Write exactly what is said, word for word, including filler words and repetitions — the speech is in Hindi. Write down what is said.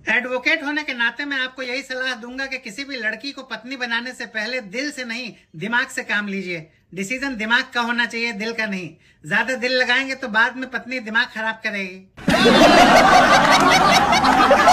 एडवोकेट होने के नाते मैं आपको यही सलाह दूंगा कि किसी भी लड़की को पत्नी बनाने से पहले दिल से नहीं, दिमाग से काम लीजिए। डिसीजन दिमाग का होना चाहिए, दिल का नहीं। ज्यादा दिल लगाएंगे तो बाद में पत्नी दिमाग खराब करेगी।